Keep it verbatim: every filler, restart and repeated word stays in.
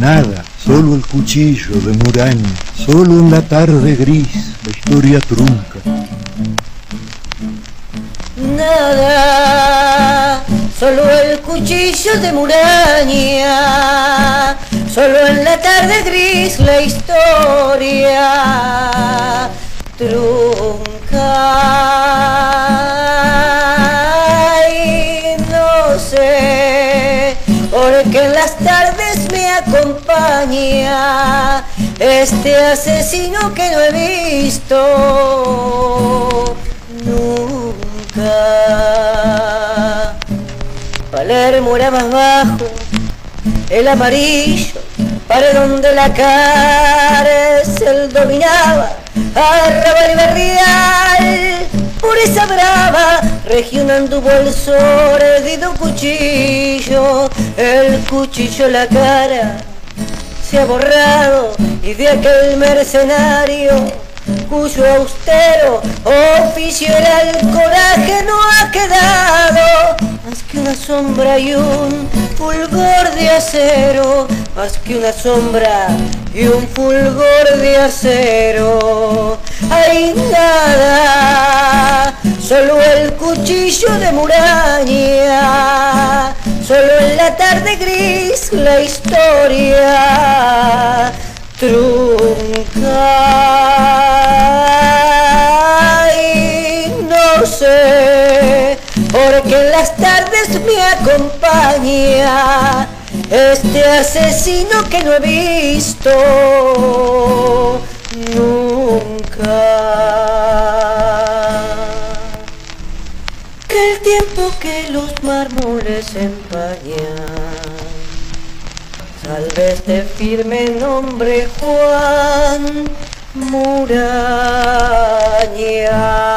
Nada, solo el cuchillo de Muraña, solo en la tarde gris la historia trunca. Nada, solo el cuchillo de Muraña, solo en la tarde gris la historia trunca. Y no sé, porque en las tardes me acompaña este asesino que no he visto nunca. Palermo era más bajo, el amarillo, paredón de la cárcel dominaba, arrabal y barrial, pureza brava, región anduvo el sordido cuchillo, el cuchillo la cara se ha borrado y de aquel mercenario cuyo austero oficio era el coraje no ha quedado más que una sombra y un fulgor de acero, más que una sombra y un fulgor de acero. Hay nada, solo el cuchillo de Muraña, solo en la tarde gris la historia trunca. Y no sé, porque en las tardes me acompaña este asesino que no he visto nunca. Que el tiempo que los mármoles empañan, salve este firme nombre Juan Muraña.